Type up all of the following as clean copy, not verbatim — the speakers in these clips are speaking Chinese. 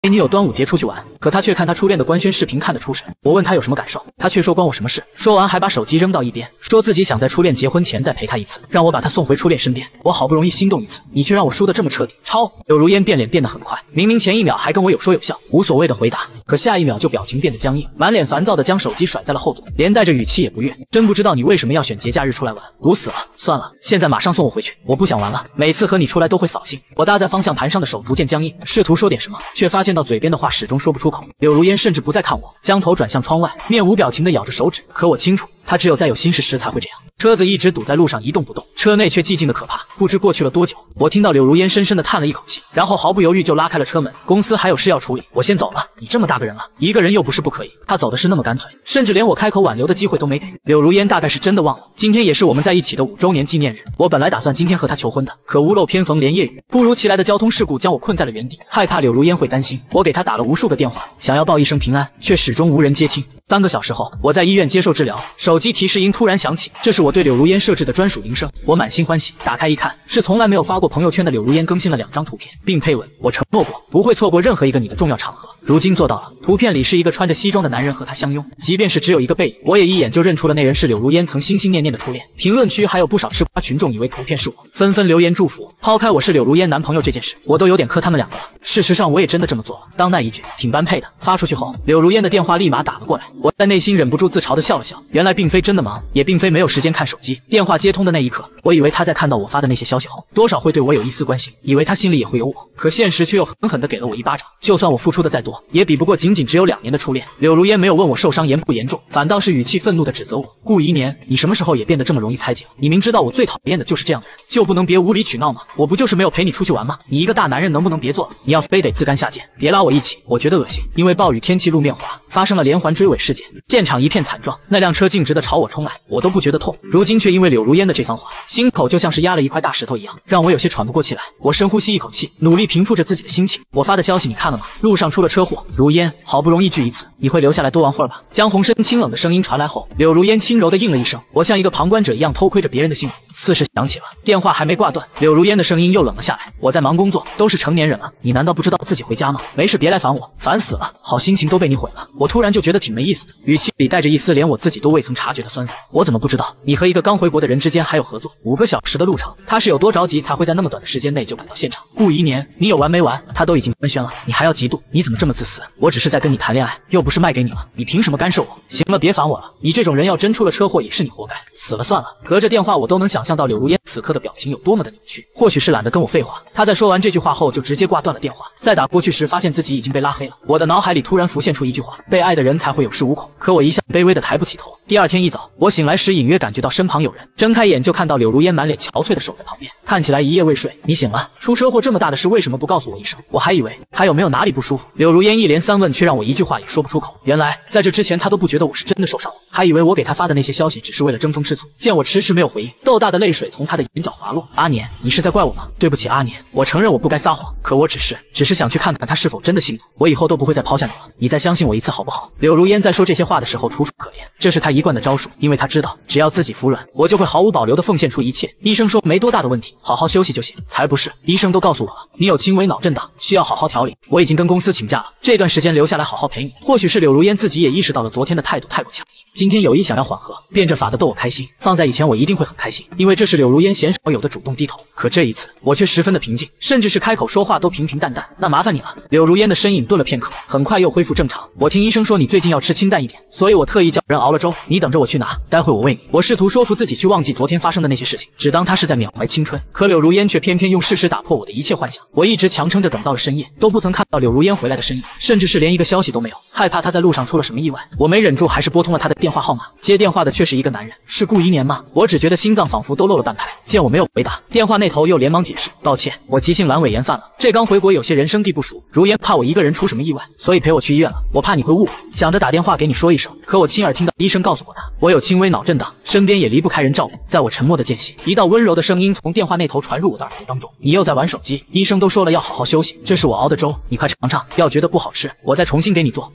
陪女友端午节出去玩，可他却看他初恋的官宣视频看得出神。我问他有什么感受，他却说关我什么事。说完还把手机扔到一边，说自己想在初恋结婚前再陪他一次，让我把他送回初恋身边。我好不容易心动一次，你却让我输得这么彻底，超！柳如烟变脸变得很快，明明前一秒还跟我有说有笑，无所谓的回答，可下一秒就表情变得僵硬，满脸烦躁的将手机甩在了后座，连带着语气也不悦。真不知道你为什么要选节假日出来玩，毒死了！算了，现在马上送我回去，我不想玩了。每次和你出来都会扫兴。我搭在方向盘上的手逐渐僵硬，试图说点什么，却发现到嘴边的话始终说不出口。柳如烟甚至不再看我，将头转向窗外，面无表情地咬着手指。可我清楚，她只有在有心事时才会这样。车子一直堵在路上一动不动，车内却寂静的可怕。不知过去了多久，我听到柳如烟深深地叹了一口气，然后毫不犹豫就拉开了车门。公司还有事要处理，我先走了。你这么大个人了，一个人又不是不可以。她走的是那么干脆，甚至连我开口挽留的机会都没给。柳如烟大概是真的忘了，今天也是我们在一起的5周年纪念日。我本来打算今天和她求婚的，可屋漏偏逢连夜雨，突如其来的交通事故将我困在了原地。害怕柳如烟会担心，我给她打了无数个电话，想要报一声平安，却始终无人接听。3个小时后，我在医院接受治疗，手机提示音突然响起，这是我对柳如烟设置的专属铃声。我满心欢喜，打开一看，是从来没有发过朋友圈的柳如烟更新了2张图片，并配文：我承诺过不会错过任何一个你的重要场合，如今做到了。图片里是一个穿着西装的男人和她相拥，即便是只有一个背影，我也一眼就认出了那人是柳如烟曾心心念念的初恋。评论区还有不少吃瓜群众以为图片是我，纷纷留言祝福。抛开我是柳如烟男朋友这件事，我都有点磕他们2个了。事实上我也真的这么做了。当那一句挺般配的发出去后，柳如烟的电话立马打了过来，我在内心忍不住自嘲地笑了笑，原来并非真的忙，也并非没有时间看手机。电话接通的那一刻，我以为他在看到我发的那些消息后，多少会对我有一丝关心，以为他心里也会有我，可现实却又狠狠地给了我一巴掌。就算我付出的再多，也比不过仅只有2年的初恋。柳如烟没有问我受伤严不严重，反倒是语气愤怒地指责我：顾一年，你什么时候也变得这么容易猜忌了？你明知道我最讨厌的就是这样的人，就不能别无理取闹吗？我不就是没有陪你出去玩吗？你一个大男人能不能别做了？你要非得自甘下贱，别拉我一起，我觉得恶心。因为暴雨天气路面滑，发生了连环追尾事件，现场一片惨状，那辆车径直地朝我冲来，我都不觉得痛，如今却因为柳如烟的这番话，心口就像是压了一块大石头一样，让我有些喘不过气来。我深呼吸一口气，努力平复着自己的心情。我发的消息你看了吗？路上出了车祸，如烟，好不容易聚一次，你会留下来多玩会儿吧？江宏深清冷的声音传来后，柳如烟轻柔地应了一声。我像一个旁观者一样偷窥着别人的幸福。4时响起了，电话还没挂断，柳如烟的声音又冷了下来。我在忙工作，都是成年人了，你难道不知道自己回家吗？没事别来烦我，烦死了，好心情都被你毁了。我突然就觉得挺没意思的，语气里带着一丝连我自己都未曾察觉的酸涩。我怎么不知道你和一个刚回国的人之间还有合作？5个小时的路程，他是有多着急才会在那么短的时间内就赶到现场？顾一年，你有完没完？他都已经官宣了，你还要嫉妒？你怎么这么自私？我只是在跟你谈恋爱，又不是卖给你了，你凭什么干涉我？行了，别烦我了，你这种人要真出了车祸也是你活该，死了算了。隔着电话我都能想象到柳如烟此刻的表情有多么的扭曲，或许是懒得跟我废话，她在说完这句话后就直接挂断了电话。再打过去时发现自己已经被拉黑了，我的脑海里突然浮现出一句话：被爱的人才会有恃无恐。可我一向卑微的抬不起头。第2天一早，我醒来时隐约感觉到身旁有人，睁开眼就看到柳如烟满脸憔悴的守在旁边，看起来一夜未睡。你醒了？出车祸这么大的事为什么不告诉我一声？我还以为还有没有哪里不舒服。柳如烟一连3问，却让我一句话也说不出口。原来在这之前她都不觉得我是真的受伤了，还以为我给她发的那些消息只是为了争风吃醋。见我迟迟没有回应，豆大的泪水从她的眼角滑落。阿年，你是在怪我吗？对不起阿年，我承认我不该撒谎，可我只是想去看看她是否真的幸福。我以后都不会再抛下你了，你再相信我一次好不好？柳如烟在说这些话的时候楚楚可怜，这是她一贯的招数，因为她知道只要自己服软，我就会毫无保留地奉献出一切。医生说没多大的问题，好好休息就行。才不是，医生都告诉我了，你有轻微脑震荡，需要好好调理。我已经跟公司请假了，这段时间留下来好好陪你。或许是柳如烟自己也意识到了昨天的态度太过强硬，今天有意想要缓和，变着法的逗我开心。放在以前我一定会很开心，因为这是柳如烟鲜少有的主动低头。可这一次我却十分的平静，甚至是开口说话都平平淡淡。那麻烦你了。柳如烟的身影顿了片刻，很快又恢复正常。我听医生说你最近要吃清淡一点，所以我特意叫人熬了粥，你等着我去拿，待会我喂你。我试图说服自己去忘记昨天发生的那些事情，只当他是在缅怀青春。可柳如烟却偏偏用事实打破我的一切幻想。我一直强撑着等到了深夜，都不曾看到柳如烟回来的身影，甚至是连一个消息都没有。害怕她在路上出了什么意外，我没忍住，还是拨通了她的电话号码。接电话的却是一个男人，是顾一年吗？我只觉得心脏仿佛都漏了半拍。见我没有回答，电话那头又连忙解释：抱歉，我急性阑尾炎犯了，这刚回国有些人生地不熟，如烟怕我一个人出什么意外，所以陪我去医院了。我怕你会误会，想着打电话给你说一声，可我亲耳听到医生告诉过他，我有轻微脑震荡，身边也离不开人照顾。在我沉默的间隙，一道温柔的声音从电话那头传入我的耳朵当中：你又在玩手机，医生都说了要好好休息，这是我熬的粥，你快尝尝，要觉得不好吃，我再重新给你做。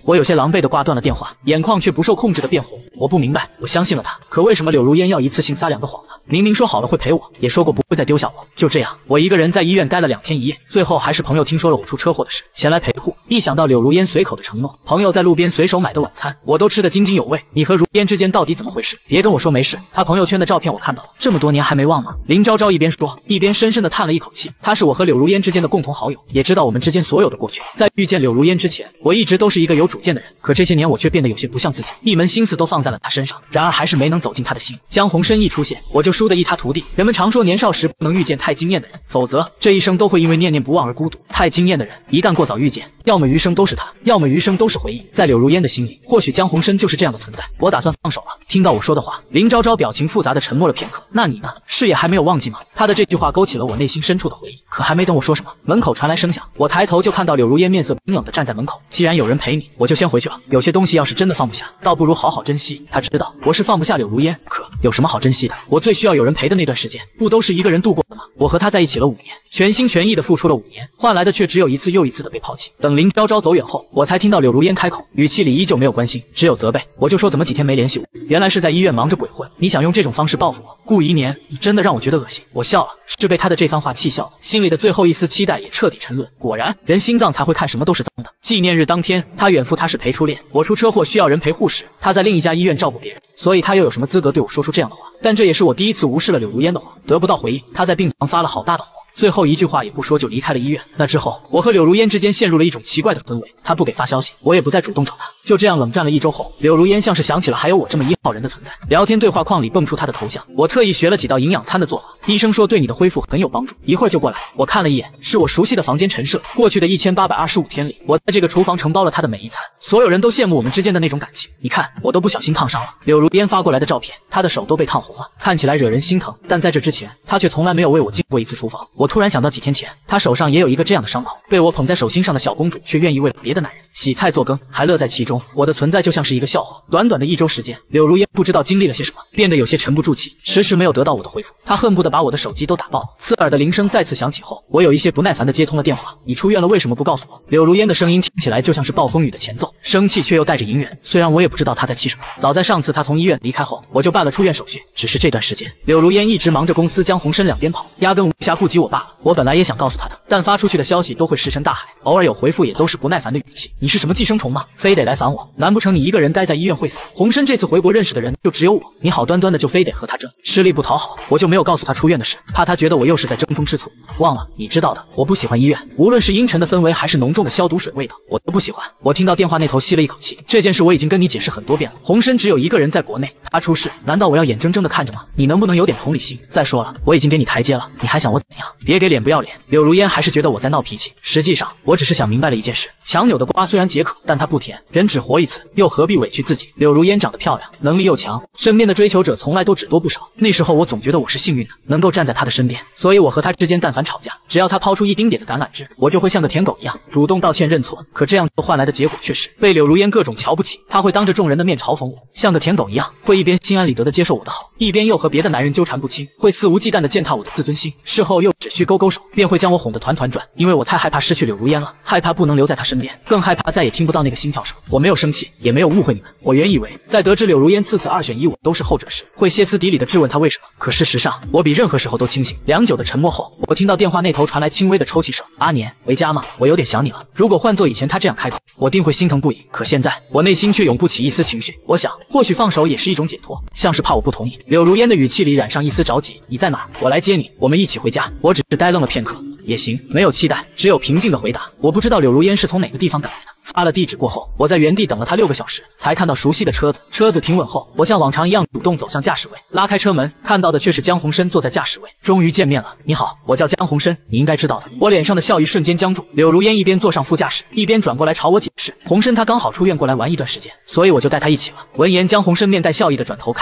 我有些狼狈地挂断了电话，眼眶却不受控制地变红。我不明白，我相信了他，可为什么柳如烟要一次性撒2个谎呢？明明说好了会陪我，也说过不会再丢下我。就这样，我一个人在医院待了2天1夜，最后还是朋友听说了我出车祸的事，前来陪护。一想到柳如烟随口的承诺，朋友在路边随手买的晚餐，我都吃得津津有味。你和如烟之间到底怎么回事？别跟我说没事，他朋友圈的照片我看到了，这么多年还没忘吗？林昭昭一边说，一边深深地叹了一口气。他是我和柳如烟之间的共同好友，也知道我们之间所有的过去。在遇见柳如烟之前，我一直都是一个有主见的人，可这些年我却变得有些不像自己，一门心思都放在了他身上，然而还是没能走进他的心。江宏深一出现，我就输得一塌涂地。人们常说年少时不能遇见太惊艳的人，否则这一生都会因为念念不忘而孤独。太惊艳的人，一旦过早遇见，要么余生都是他，要么余生都是回忆。在柳如烟的心里，或许江宏深就是这样的存在。我打算放手了。听到我说的话，林昭昭表情复杂的沉默了片刻。那你呢？事业还没有忘记吗？他的这句话勾起了我内心深处的回忆。可还没等我说什么，门口传来声响，我抬头就看到柳如烟面色冰冷的站在门口。既然有人陪你，我就先回去了。有些东西要是真的放不下，倒不如好好珍惜。他知道我是放不下柳如烟，可有什么好珍惜的？我最需要有人陪的那段时间，不都是一个人度过的吗？我和他在一起了5年，全心全意的付出了5年，换来的却只有一次又一次的被抛弃。等林昭昭走远后，我才听到柳如烟开口，语气里依旧没有关心，只有责备。我就说怎么几天没联系我，原来是在医院忙着鬼混。你想用这种方式报复我，顾宜年，你真的让我觉得恶心。我笑了，是被他的这番话气笑了，心里的最后一丝期待也彻底沉沦。果然，人心脏才会看什么都是脏的。纪念日当天，他远赴他是陪初恋，我出车祸需要人陪护时，他在另一家医院照顾别人，所以他又有什么资格对我说出这样的话？但这也是我第一次无视了柳如烟的话，得不到回应，他在病房发了好大的火。最后一句话也不说就离开了医院。那之后，我和柳如烟之间陷入了一种奇怪的氛围。她不给发消息，我也不再主动找她。就这样冷战了1周后，柳如烟像是想起了还有我这么1号人的存在。聊天对话框里蹦出她的头像，我特意学了几道营养餐的做法，医生说对你的恢复很有帮助，一会儿就过来。我看了一眼，是我熟悉的房间陈设。过去的1825天里，我在这个厨房承包了她的每一餐。所有人都羡慕我们之间的那种感情。你看，我都不小心烫伤了。柳如烟发过来的照片，她的手都被烫红了，看起来惹人心疼。但在这之前，她却从来没有为我进过一次厨房。我突然想到几天前，她手上也有一个这样的伤口，被我捧在手心上的小公主，却愿意为了别的男人洗菜做羹，还乐在其中。我的存在就像是一个笑话。短短的1周时间，柳如烟不知道经历了些什么，变得有些沉不住气，迟迟没有得到我的回复。她恨不得把我的手机都打爆。刺耳的铃声再次响起后，我有一些不耐烦地接通了电话。你出院了，为什么不告诉我？柳如烟的声音听起来就像是暴风雨的前奏，生气却又带着隐忍。虽然我也不知道她在气什么。早在上次她从医院离开后，我就办了出院手续。只是这段时间，柳如烟一直忙着公司江宏深两边跑，压根无暇顾及我罢了。我本来也想告诉她的，但发出去的消息都会石沉大海，偶尔有回复也都是不耐烦的语气。你是什么寄生虫吗？非得来烦我？难不成你一个人待在医院会死？宏深这次回国认识的人就只有我，你好端端的就非得和他争，吃力不讨好。我就没有告诉他出院的事，怕他觉得我又是在争风吃醋。忘了，你知道的，我不喜欢医院，无论是阴沉的氛围还是浓重的消毒水味道，我都不喜欢。我听到电话那头吸了一口气，这件事我已经跟你解释很多遍了。宏深只有一个人在国内，他出事，难道我要眼睁睁的看着吗？你能不能有点同理心？再说了，我已经给你台阶了，你还想我怎样？别给脸不要脸。柳如烟还是觉得我在闹脾气，实际上我只是想明白了一件事：强扭的瓜虽然解渴，但它不甜。人只活一次，又何必委屈自己？柳如烟长得漂亮，能力又强，身边的追求者从来都只多不少。那时候我总觉得我是幸运的，能够站在她的身边，所以我和她之间但凡吵架，只要她抛出一丁点的橄榄枝，我就会像个舔狗一样主动道歉认错。可这样换来的结果却是被柳如烟各种瞧不起。她会当着众人的面嘲讽我，像个舔狗一样，会一边心安理得的接受我的好，一边又和别的男人纠缠不清，会肆无忌惮的践踏我的自尊心。事后又只需勾勾手，便会将我哄得团团转。因为我太害怕失去柳如烟了，害怕不能留在她身边，更害怕再也听不到那个心跳声。我没有生气，也没有误会你们。我原以为在得知柳如烟次2选1我都是后者时，会歇斯底里的质问她为什么。可事实上，我比任何时候都清醒。良久的沉默后，我听到电话那头传来轻微的抽泣声。阿年，回家吗？我有点想你了。如果换做以前他这样开口，我定会心疼不已。可现在，我内心却涌不起一丝情绪。我想，或许放手也是一种解脱，像是怕我不同意。柳如烟的语气里染上一丝着急。你在哪儿？我来接你，我们一起回家。我只是呆愣了片刻。也行，没有期待，只有平静的回答。我不知道柳如烟是从哪个地方赶来的。发了地址过后，我在原地等了他6个小时，才看到熟悉的车子。车子停稳后，我像往常一样主动走向驾驶位，拉开车门，看到的却是江宏深坐在驾驶位。终于见面了，你好，我叫江宏深，你应该知道的。我脸上的笑意瞬间僵住。柳如烟一边坐上副驾驶，一边转过来朝我解释，宏深他刚好出院过来玩一段时间，所以我就带他一起了。闻言，江宏深面带笑意的转头看向我。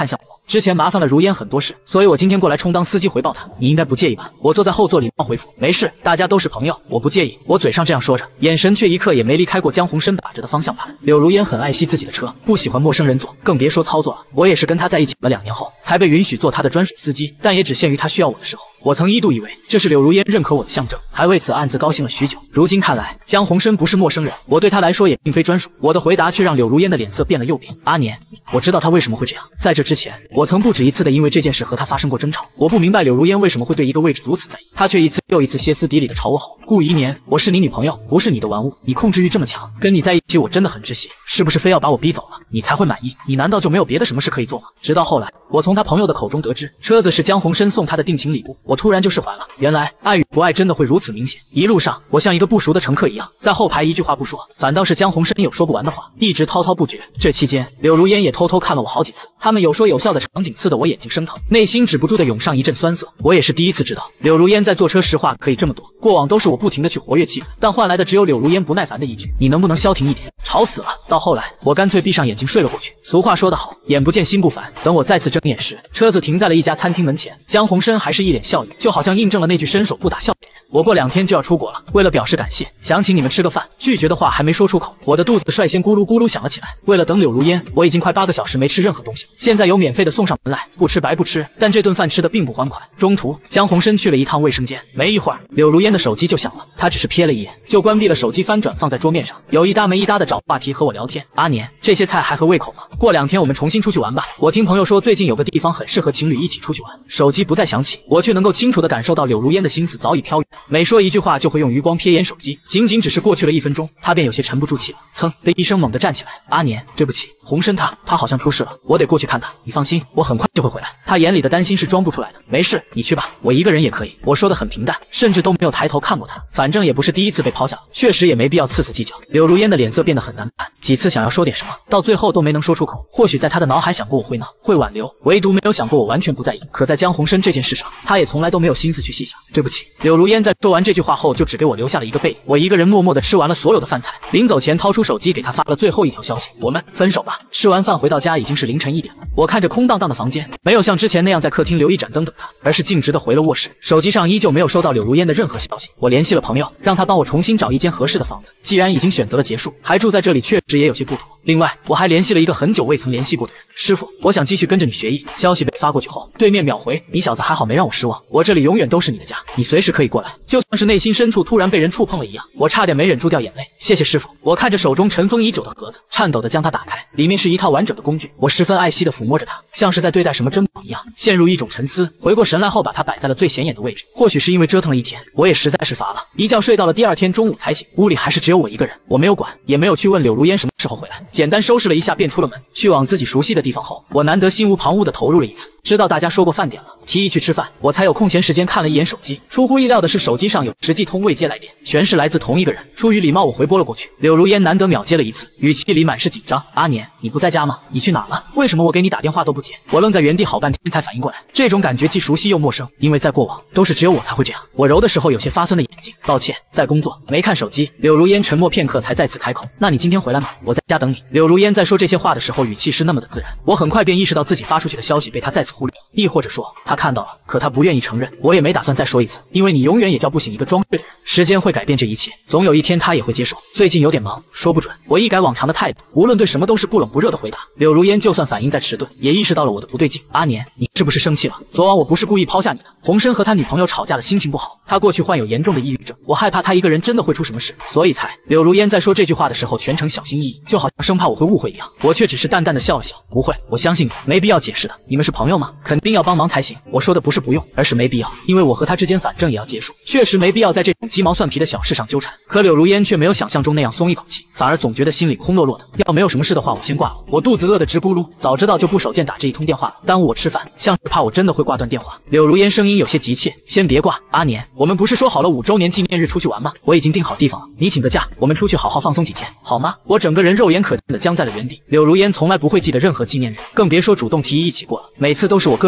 之前麻烦了如烟很多事，所以我今天过来充当司机回报他，你应该不介意吧？我坐在后座礼貌回复，没事，大家都是朋友，我不介意。我嘴上这样说着，眼神却一刻也没离开过江宏生把着的方向盘。柳如烟很爱惜自己的车，不喜欢陌生人坐，更别说操作了。我也是跟他在一起了2年后，才被允许做他的专属司机，但也只限于他需要我的时候。我曾一度以为这是柳如烟认可我的象征，还为此暗自高兴了许久。如今看来，江宏生不是陌生人，我对他来说也并非专属。我的回答却让柳如烟的脸色变了又变。阿年，我知道他为什么会这样。在这之前，我曾不止一次的因为这件事和他发生过争吵。我不明白柳如烟为什么会对一个位置如此在意，他却一次又一次歇斯底里的朝我吼：“顾一年，我是你女朋友，不是你的玩物，你控制欲这么强，跟你在一起我真的很窒息，是不是非要把我逼走了，你才会满意？你难道就没有别的什么事可以做吗？”直到后来，我从他朋友的口中得知，车子是江宏生送他的定情礼物，我突然就释怀了。原来爱与不爱真的会如此明显。一路上，我像一个不熟的乘客一样，在后排一句话不说，反倒是江宏生有说不完的话，一直滔滔不绝。这期间，柳如烟也偷偷看了我好几次，他们有说有笑的场景刺得我眼睛生疼，内心止不住的涌上一阵酸涩。我也是第一次知道，柳如烟在坐车时话可以这么多。过往都是我不停的去活跃气氛，但换来的只有柳如烟不耐烦的一句：“你能不能消停一点，吵死了。”到后来，我干脆闭上眼睛睡了过去。俗话说得好，眼不见心不烦。等我再次睁眼时，车子停在了一家餐厅门前，江宏生还是一脸笑意，就好像印证了那句伸手不打笑脸人。我过2天就要出国了，为了表示感谢，想请你们吃个饭。拒绝的话还没说出口，我的肚子率先咕噜咕噜响了起来。为了等柳如烟，我已经快8个小时没吃任何东西，现在有免费的送上门来，不吃白不吃。但这顿饭吃的并不欢快。中途，江宏生去了一趟卫生间，没一会儿，柳如烟的手机就响了。他只是瞥了一眼，就关闭了手机，翻转放在桌面上，有一搭没一搭的找话题和我聊天。阿年，这些菜还合胃口吗？过2天我们重新出去玩吧。我听朋友说最近有个地方很适合情侣一起出去玩。手机不再响起，我却能够清楚地感受到柳如烟的心思早已飘远，每说一句话就会用余光瞥眼手机。仅仅只是过去了1分钟，他便有些沉不住气了，噌的一声猛地站起来。阿年，对不起，宏生他好像出事了，我得过去看他。你放心，我很快就会回来。他眼里的担心是装不出来的。没事，你去吧，我一个人也可以。我说的很平淡，甚至都没有抬头看过他，反正也不是第一次被抛下了，确实也没必要次次计较。柳如烟的脸色变得很难看，几次想要说点什么，到最后都没能说出口。或许在他的脑海想过我会闹，会挽留，唯独没有想过我完全不在意。可在江宏生这件事上，他也从来都没有心思去细想。对不起，柳如烟在说完这句话后，就只给我留下了一个背影。我一个人默默地吃完了所有的饭菜，临走前掏出手机给他发了最后一条消息：我们分手吧。吃完饭回到家已经是凌晨1点了，我看着空荡荡的房间，没有像之前那样在客厅留一盏灯等他，而是径直地回了卧室。手机上依旧没有收到柳如烟的任何消息。我联系了朋友，让他帮我重新找一间合适的房子。既然已经选择了结束，还住在这里确实也有些不妥。另外，我还联系了一个很久未曾联系过的人，师傅，我想继续跟着你学艺。消息被发过去后，对面秒回：你小子还好没让我失望，我这里永远都是你的家，你随时可以过来。就像是内心深处突然被人触碰了一样，我差点没忍住掉眼泪。谢谢师傅。我看着手中尘封已久的盒子，颤抖地将它打开，里面是一套完整的工具。我十分爱惜地抚摸着它，像是在对待什么珍宝一样，陷入一种沉思。回过神来后，把它摆在了最显眼的位置。或许是因为折腾了1天，我也实在是乏了，一觉睡到了第2天中午才醒。屋里还是只有我一个人，我没有管，也没有去问柳如烟什么时候回来，简单收拾了一下便出了门。去往自己熟悉的地方后，我难得心无旁骛地投入了一次。知道大家说过饭点了，提议去吃饭，我才有空闲时间看了一眼手机。出乎意料的是，手机上有实际通未接来电，全是来自同一个人。出于礼貌，我回拨了过去。柳如烟难得秒接了一次，语气里满是紧张：阿年，你不在家吗？你去哪了？为什么我给你打电话都不接？我愣在原地好半天才反应过来，这种感觉既熟悉又陌生，因为在过往都是只有我才会这样。我揉的时候有些发酸的眼睛，抱歉，在工作，没看手机。柳如烟沉默片刻才再次开口：那你今天回来吗？我在家等你。柳如烟在说这些话的时候语气是那么的自然，我很快便意识到自己发出去的消息被她再次忽略，亦或者说她看到了，可她不愿意承认。我也没打算再说一次，因为你永远也叫不醒一个装睡的人。时间会改变这一切，总有一天她也会接受。最近有点忙，说不准。我一改往常的态度，无论对什么都是不冷不热的回答。柳如烟就算反应再迟钝，也意识到了我的不对劲。阿年，你是不是生气了？昨晚我不是故意抛下你的。洪生和他女朋友吵架了，心情不好，他过去患有严重的抑郁症，我害怕他一个人真的会出什么事，所以才……柳如烟在说这句话的时候全程小心翼翼，就好像生怕我会误会一样。我却只是淡淡的笑了笑，不会，我相信你，没必要解释的。你们是朋友吗？肯定要帮忙才行。我说的不是不用，而是没必要，因为我和他之间反正也要结束，确实没必要在这种鸡毛蒜皮的小事上纠缠。可柳如烟却没有想象中那样松一口气，反而总觉得心里空落落的。要没有什么事的话，我先挂了。我肚子饿得直咕噜，早知道就不手贱打这一通电话了，耽误我吃饭，像是怕我真的会挂断电话。柳如烟声音有些急切，先别挂，阿年，我们不是说好了5周年纪念日出去玩吗？我已经订好地方了，你请个假，我们出去好好放松几天，好吗？我整个人肉眼可见的僵在了原地。柳如烟从来不会记得任何纪念日，更别说主动提议一起过了，每次都是我各种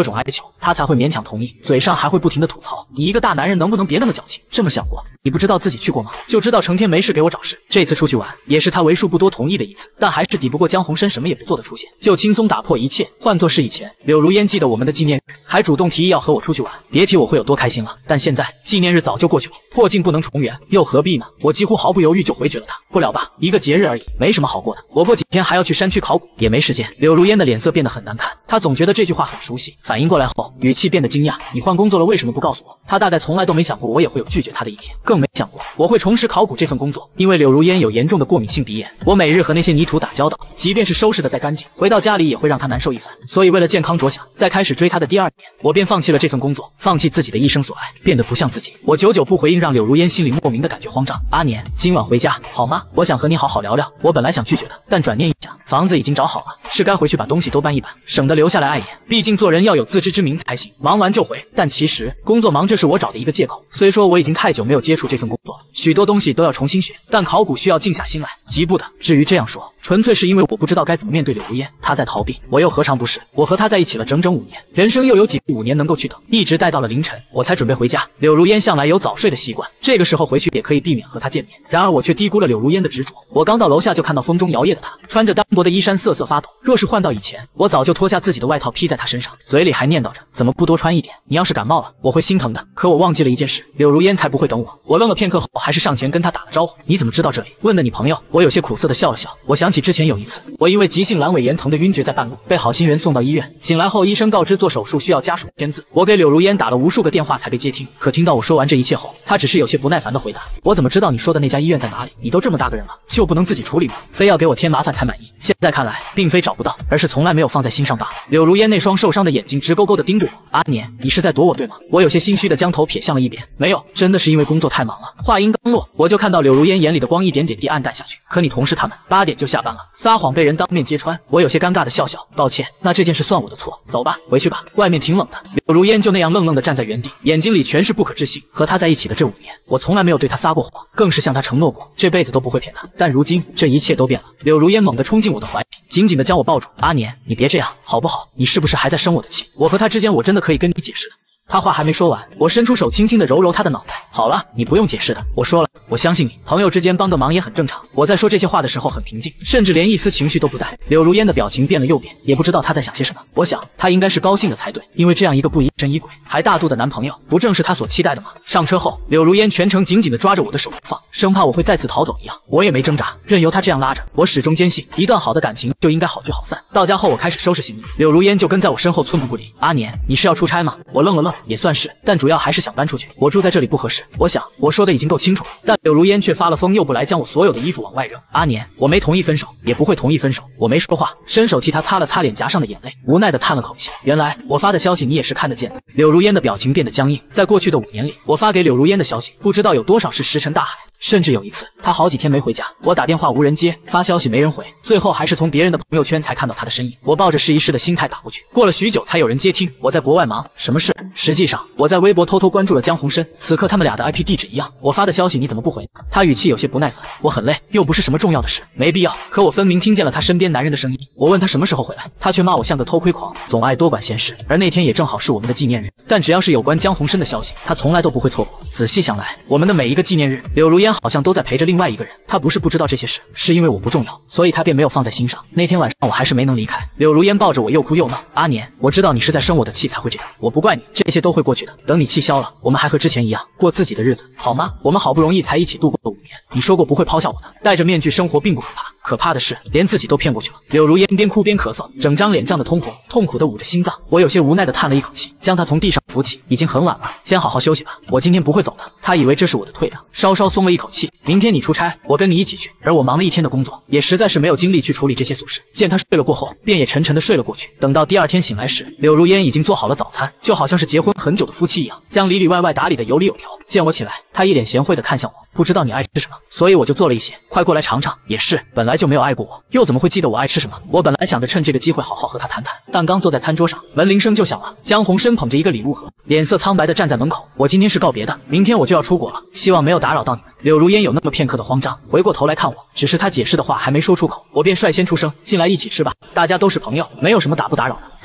种哀求，他才会勉强同意，嘴上还会不停的吐槽：你一个大男人能不能别那么矫情？这么想过？你不知道自己去过吗？就知道成天没事给我找事。这次出去玩也是他为数不多同意的一次，但还是抵不过江宏生什么也不做的出现，就轻松打破一切。换作是以前，柳如烟记得我们的纪念日，还主动提议要和我出去玩，别提我会有多开心了。但现在纪念日早就过去了，破镜不能重圆，又何必呢？我几乎毫不犹豫就回绝了他。不了吧，一个节日而已，没什么好过的。我过几天还要去山区考古，也没时间。柳如烟的脸色变得很难看，她总觉得这句话很熟悉，反应过来后，语气变得惊讶：你换工作了，为什么不告诉我？她大概从来都没想过我也会有拒绝她的一天，更没想过我会重拾考古这份工作。因为柳如烟有严重的过敏性鼻炎，我每日和那些泥土打交道，即便是收拾的再干净，回到家里也会让她难受一番。所以为了健康着想，在开始追她的第2年，我便放弃了这份工作，放弃自己的一生所爱，变得不像自己。我久久不回应，让柳如烟心里莫名的感觉慌张。阿年，今晚回家好吗？我想和你好好聊聊。我本来想拒绝的，但转念一想，房子已经找好了，是该回去把东西都搬一搬，省得留下来碍眼。毕竟做人要有自知之明才行。忙完就回。但其实工作忙，这是我找的一个借口。虽说我已经太久没有接触这份工作，许多东西都要重新学，但考古需要静下心来，急不得。至于这样说，纯粹是因为我不知道该怎么面对柳如烟，她在逃避，我又何尝不是？我和她在一起了整整5年，人生又有几个5年能够去等？一直待到了凌晨，我才准备回家。柳如烟向来有早睡的习惯，这个时候回去也可以避免和她见面。然而我却低估了柳如烟的执着。我刚到楼下就看到风中摇曳的她，穿着单薄的衣衫瑟瑟发抖。若是换到以前，我早就脱下自己的外套披在她身上，嘴里还念叨着怎么不多穿一点，你要是感冒了我会心疼的。可我忘记了一件事，柳如烟才不会等我。我愣了片刻后，还是上前跟她打了招呼。你怎么知道这里？问的你朋友。我有些苦涩的笑了笑，我想起之前有一次，我因为急性阑尾炎疼得晕厥在半路，被好心人送到医院。醒来后，医生告知做手术需要家属签字。我给柳如烟打了无数个电话才被接听，可听到我说完这一切后，她只是有些不耐烦的回答：我怎么知道你说的那家医院在哪里？你都这么大个人了，就不能自己处理吗？非要给我添麻烦才满意？现在看来，并非找不到，而是从来没有放在心上罢了。柳如烟那双受伤的眼睛直勾勾的盯着我。阿年，你是在躲我对吗？我有些心虚的将头撇向了一边。没有，真的是因为工作太忙了。话音刚落，我就看到柳如烟眼里的光一点点地暗淡下去。可你同事他们8点就下班了，撒谎被人当面揭穿。我有些尴尬的笑笑，抱歉，那这件事算我的错。走吧，回去吧，外面挺冷的。柳如烟就那样愣愣地站在原地，眼睛里全是不可置信。和他在一起的这5年，我从来没有对他撒过谎，更是向他承诺过这辈子都不会骗他。但如今这一切都变了。柳如烟猛地冲进我的怀里，紧紧地将我抱住。阿年，你别这样好不好？你是不是还在生我的气？我和他之间，我真的可以跟你解释的。他话还没说完，我伸出手轻轻地揉揉他的脑袋。好了，你不用解释的，我说了，我相信你。朋友之间帮个忙也很正常。我在说这些话的时候很平静，甚至连一丝情绪都不带。柳如烟的表情变了又变，也不知道她在想些什么。我想她应该是高兴的才对，因为这样一个不疑神疑鬼还大度的男朋友，不正是她所期待的吗？上车后，柳如烟全程紧紧地抓着我的手不放，生怕我会再次逃走一样。我也没挣扎，任由她这样拉着。我始终坚信，一段好的感情就应该好聚好散。到家后，我开始收拾行李，柳如烟就跟在我身后寸步不离。阿年，你是要出差吗？我愣了愣，也算是，但主要还是想搬出去。我住在这里不合适，我想我说的已经够清楚了，但柳如烟却发了疯，又不来将我所有的衣服往外扔。阿年，我没同意分手，也不会同意分手。我没说话，伸手替他擦了擦脸颊上的眼泪，无奈的叹了口气。原来我发的消息你也是看得见的。柳如烟的表情变得僵硬。在过去的5年里，我发给柳如烟的消息不知道有多少是石沉大海。甚至有一次，她好几天没回家，我打电话无人接，发消息没人回，最后还是从别人的朋友圈才看到她的身影。我抱着试一试的心态打过去，过了许久才有人接听。我在国外忙，什么事？实际上我在微博偷偷关注了江宏生，此刻他们俩的 IP 地址一样。我发的消息你怎么不回？他语气有些不耐烦。我很累，又不是什么重要的事，没必要。可我分明听见了他身边男人的声音。我问他什么时候回来，他却骂我像个偷窥狂，总爱多管闲事。而那天也正好是我们的纪念日，但只要是有关江宏生的消息，他从来都不会错过。仔细想来，我们的每一个纪念日，柳如烟好像都在陪着另外一个人。他不是不知道这些事，是因为我不重要，所以他便没有放在心上。那天晚上我还是没能离开。柳如烟抱着我又哭又闹。阿年，我知道你是在生我的气才会这样，我不怪你，这些都会过去的。等你气消了，我们还和之前一样过自己的日子，好吗？我们好不容易才一起度过了5年，你说过不会抛下我的。戴着面具生活并不可怕，可怕的是连自己都骗过去了。柳如烟边哭边咳嗽，整张脸涨得通红，痛苦地捂着心脏。我有些无奈地叹了一口气，将她从地上扶起。已经很晚了，先好好休息吧，我今天不会走的。她以为这是我的退让，稍稍松了一口气。明天你出差，我跟你一起去。而我忙了一天的工作，也实在是没有精力去处理这些琐事。见她睡了过后，便也沉沉地睡了过去。等到第2天醒来时，柳如烟已经做好了早餐，就好像是结婚很久的夫妻一样，将里里外外打理得有理有条。见我起来，她一脸贤惠地看向我，不知道你爱吃什么，所以我就做了一些，快过来尝尝。也是，本来就没有爱过我，又怎么会记得我爱吃什么？我本来想着趁这个机会好好和她谈谈，但刚坐在餐桌上，门铃声就响了。江宏生捧着一个礼物盒，脸色苍白地站在门口。我今天是告别的，明天我就要出国了，希望没有打扰到你们。柳如烟有那么片刻的慌张，回过头来看我，只是她解释的话还没说出口，我便率先出声，进来一起吃吧，大家都是朋友，没有什么打不打扰的。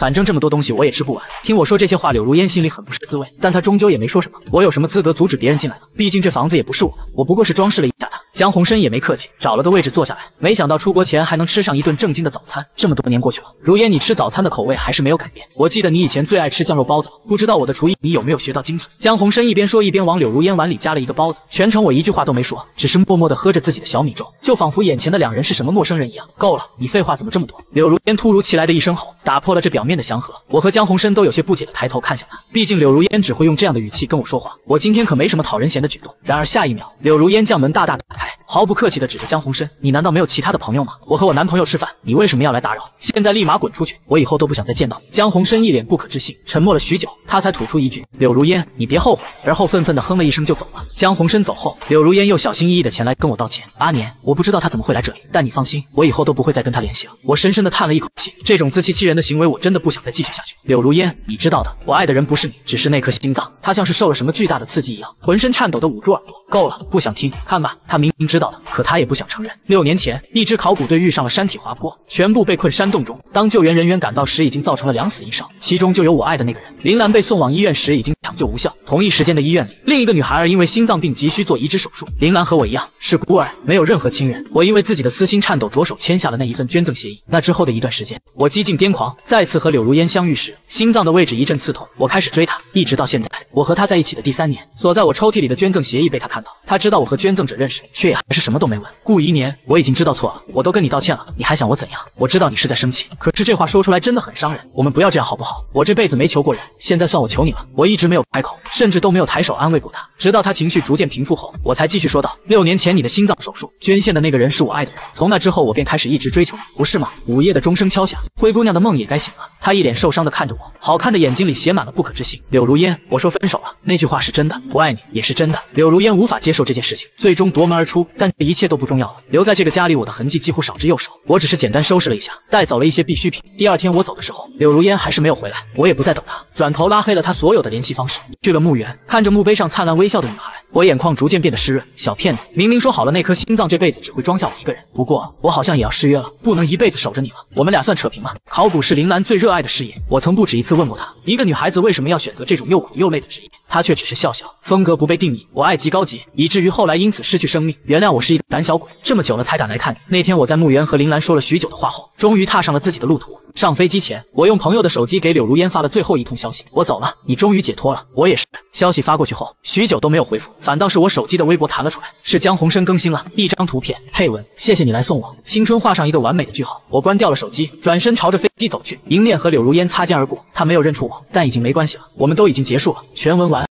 反正这么多东西我也吃不完。听我说这些话，柳如烟心里很不是滋味，但她终究也没说什么。我有什么资格阻止别人进来呢？毕竟这房子也不是我的，我不过是装饰了一下它。江宏生也没客气，找了个位置坐下来。没想到出国前还能吃上一顿正经的早餐。这么多年过去了，如烟，你吃早餐的口味还是没有改变。我记得你以前最爱吃酱肉包子，不知道我的厨艺你有没有学到精髓？江宏生一边说一边往柳如烟碗里夹了一个包子，全程我一句话都没说，只是默默地喝着自己的小米粥，就仿佛眼前的两人是什么陌生人一样。够了，你废话怎么这么多？柳如烟突如其来的一声吼，打破了这表面的祥和。我和江宏生都有些不解地抬头看向他，毕竟柳如烟只会用这样的语气跟我说话，我今天可没什么讨人嫌的举动。然而下一秒，柳如烟将门大大打开，毫不客气地指着江宏生：“你难道没有其他的朋友吗？我和我男朋友吃饭，你为什么要来打扰？现在立马滚出去，我以后都不想再见到你。”江宏生一脸不可置信，沉默了许久，他才吐出一句：“柳如烟，你别后悔。”而后愤愤地哼了一声就走了。江宏生走后，柳如烟又小心翼翼地前来跟我道歉：“阿年，我不知道他怎么会来这里，但你放心，我以后都不会再跟他联系了。”我深深地叹了一口气，这种自欺欺人的行为我真的不想再继续下去。柳如烟，你知道的，我爱的人不是你，只是那颗心脏。他像是受了什么巨大的刺激一样，浑身颤抖地捂住耳朵。够了，不想听，看吧，他明明知道的，可他也不想承认。6年前，一支考古队遇上了山体滑坡，全部被困山洞中。当救援人员赶到时，已经造成了2死1伤，其中就有我爱的那个人。林兰被送往医院时，已经抢救无效。同一时间的医院里，另一个女孩儿因为心脏病急需做移植手术。林兰和我一样是孤儿，没有任何亲人。我因为自己的私心颤抖，着手签下了那一份捐赠协议。那之后的一段时间，我几近癫狂。再次和柳如烟相遇时，心脏的位置一阵刺痛，我开始追她，一直到现在。我和她在一起的第3年，锁在我抽屉里的捐赠协议被她看到，她知道我和捐赠者认识，却也还是什么都没问。顾宜年，我已经知道错了，我都跟你道歉了，你还想我怎样？我知道你是在生气，可是这话说出来真的很伤人。我们不要这样好不好？我这辈子没求过人，现在算我求你了。我一直没有开口，甚至都没有抬手安慰过他，直到他情绪逐渐平复后，我才继续说道：6年前你的心脏手术捐献的那个人是我爱的人，从那之后我便开始一直追求你，不是吗？午夜的钟声敲响，灰姑娘的梦也该醒了。她一脸受伤的看着我，好看的眼睛里写满了不可置信。柳如烟，我说分手了，那句话是真的，不爱你也是真的。柳如烟无法接受这件事情，最终夺门而出，但这一切都不重要了。留在这个家里，我的痕迹几乎少之又少，我只是简单收拾了一下，带走了一些必需品。第2天我走的时候，柳如烟还是没有回来，我也不再等她，转头拉黑了她所有的联系方式。去了墓园，看着墓碑上灿烂微笑的女孩，我眼眶逐渐变得湿润。小骗子，明明说好了那颗心脏这辈子只会装下我一个人，不过我好像也要失约了，不能一辈子守着你了。我们俩算扯平了。考古是林兰最热爱的事业，我曾不止一次问过她，一个女孩子为什么要选择这种又苦又累的职业，她却只是笑笑，风格不被定义，我爱极高级，以至于后来因此失去生命。原谅我是一个胆小鬼，这么久了才敢来看你。那天我在墓园和林兰说了许久的话后，终于踏上了自己的路途。上飞机前，我用朋友的手机给柳如烟发了最后一通消息：我走了，你终于解脱了，我也是。消息发过去后，许久都没有回复，反倒是我手机的微博弹了出来，是江宏生更新了一张图片，配文：谢谢你来送我，青春画上一个完美的句号。我关掉了手机，转身朝着飞机走去，迎面和柳如烟擦肩而过，她没有认出我，但已经没关系了，我们都已经结束了。全文完。